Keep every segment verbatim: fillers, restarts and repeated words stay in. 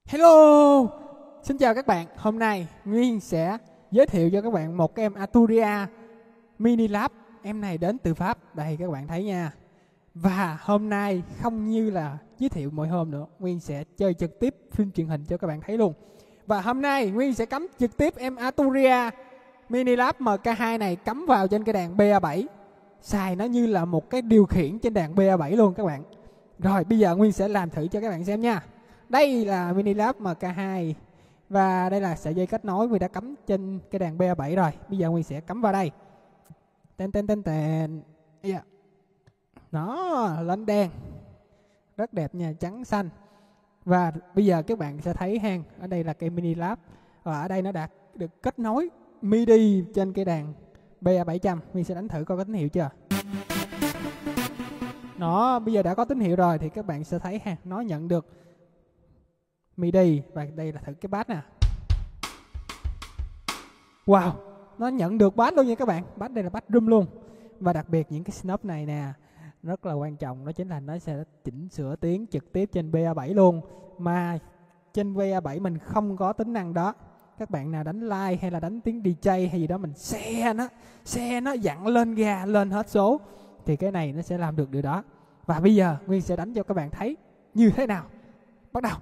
Hello, xin chào các bạn. Hôm nay Nguyên sẽ giới thiệu cho các bạn một cái em Arturia Mini Lab. Em này đến từ Pháp, đây các bạn thấy nha. Và hôm nay không như là giới thiệu mỗi hôm nữa, Nguyên sẽ chơi trực tiếp phim truyền hình cho các bạn thấy luôn. Và hôm nay Nguyên sẽ cắm trực tiếp em Arturia Mini Lab M K hai này cắm vào trên cái đàn B A bảy. Xài nó như là một cái điều khiển trên đàn B A bảy luôn các bạn. Rồi bây giờ Nguyên sẽ làm thử cho các bạn xem nha. Đây là Mini Lab M K hai và đây là sợi dây kết nối Nguyên đã cắm trên cái đàn B A bảy rồi. Bây giờ Nguyên sẽ cắm vào đây. Tên tên tên tên. Yeah. Nó lên đèn. Rất đẹp nha, trắng xanh. Và bây giờ các bạn sẽ thấy hang, ở đây là cây Mini Lab và ở đây nó đã được kết nối MIDI trên cái đàn B A bảy trăm. Nguyên sẽ đánh thử coi có tín hiệu chưa. Nó bây giờ đã có tín hiệu rồi thì các bạn sẽ thấy ha, nó nhận được MIDI và đây là thử cái bass nè. Wow, nó nhận được bass luôn nha các bạn. Bass đây là bass drum luôn. Và đặc biệt những cái snap này nè rất là quan trọng, đó chính là nó sẽ chỉnh sửa tiếng trực tiếp trên B A bảy luôn. Mà trên B A bảy mình không có tính năng đó. Các bạn nào đánh live hay là đánh tiếng D J hay gì đó mình xe nó, xe nó dặn lên ga lên hết số thì cái này nó sẽ làm được điều đó. Và bây giờ Nguyên sẽ đánh cho các bạn thấy như thế nào. Bắt đầu.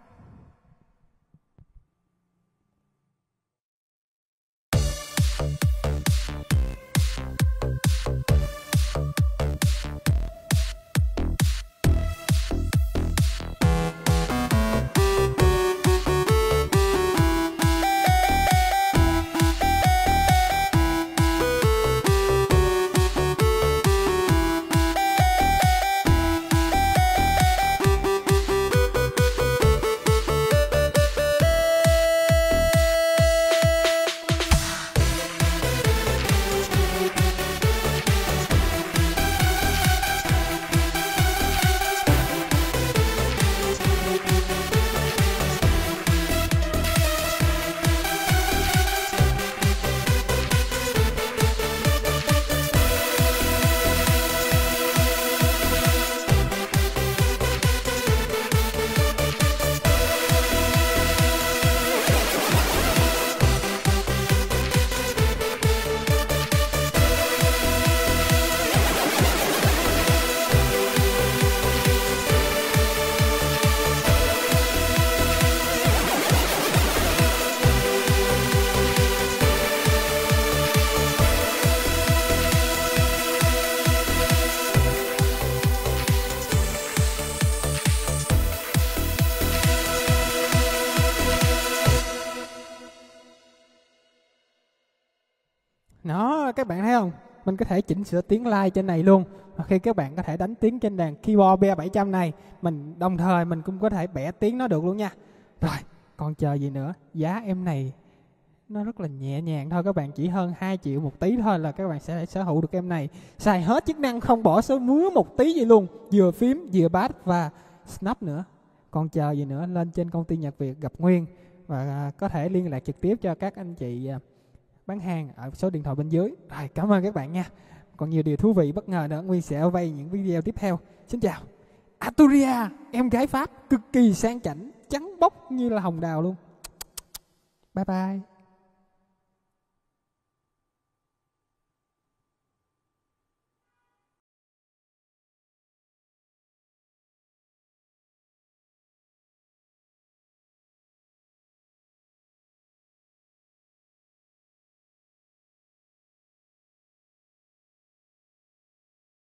Nó các bạn thấy không? Mình có thể chỉnh sửa tiếng live trên này luôn. Và khi các bạn có thể đánh tiếng trên đàn keyboard B A bảy trăm này, mình đồng thời mình cũng có thể bẻ tiếng nó được luôn nha. Rồi, còn chờ gì nữa? Giá em này nó rất là nhẹ nhàng thôi các bạn, chỉ hơn hai triệu một tí thôi là các bạn sẽ sở hữu được em này. Xài hết chức năng không bỏ số múa một tí gì luôn, vừa phím, vừa bass và snap nữa. Còn chờ gì nữa? Lên trên công ty Nhật Việt gặp Nguyên và có thể liên lạc trực tiếp cho các anh chị bán hàng ở số điện thoại bên dưới. Rồi, cảm ơn các bạn nha. Còn nhiều điều thú vị bất ngờ nữa Nguyên sẽ quay những video tiếp theo. Xin chào. Arturia, em gái Pháp cực kỳ sang chảnh, trắng bóc như là hồng đào luôn. Bye bye.